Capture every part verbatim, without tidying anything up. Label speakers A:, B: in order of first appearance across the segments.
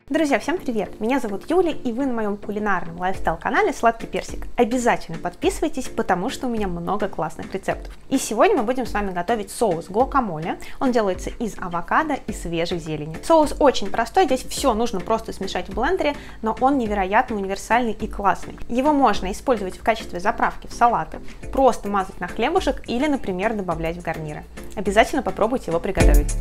A: Друзья, всем привет! Меня зовут Юля, и вы на моем кулинарном лайфстайл-канале Сладкий Персик. Обязательно подписывайтесь, потому что у меня много классных рецептов. И сегодня мы будем с вами готовить соус гуакамоле. Он делается из авокадо и свежей зелени. Соус очень простой, здесь все нужно просто смешать в блендере, но он невероятно универсальный и классный. Его можно использовать в качестве заправки в салаты, просто мазать на хлебушек или, например, добавлять в гарниры. Обязательно попробуйте его приготовить.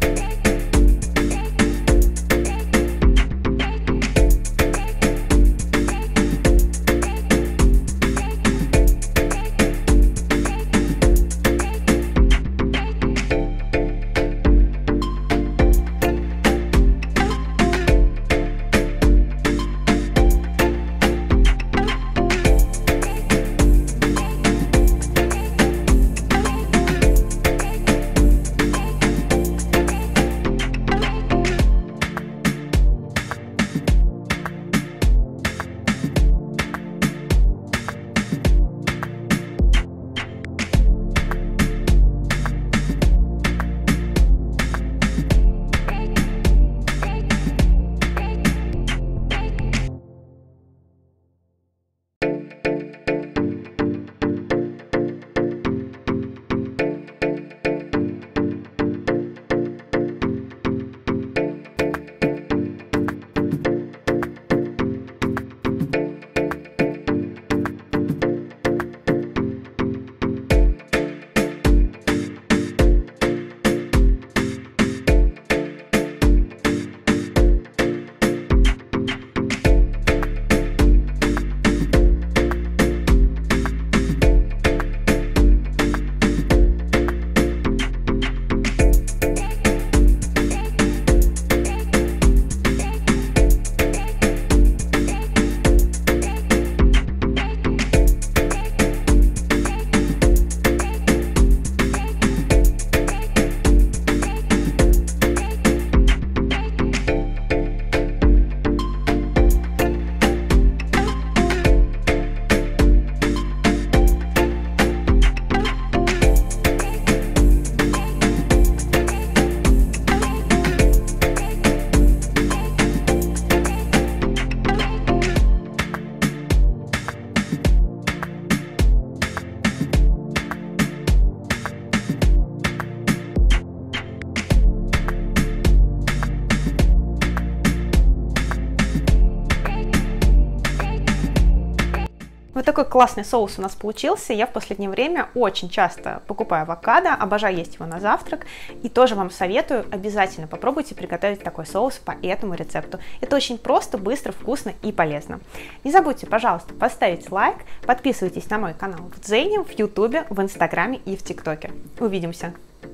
A: Вот такой классный соус у нас получился. Я в последнее время очень часто покупаю авокадо, обожаю есть его на завтрак. И тоже вам советую, обязательно попробуйте приготовить такой соус по этому рецепту. Это очень просто, быстро, вкусно и полезно. Не забудьте, пожалуйста, поставить лайк, подписывайтесь на мой канал в Дзене, в Ютубе, в Инстаграме и в ТикТоке. Увидимся!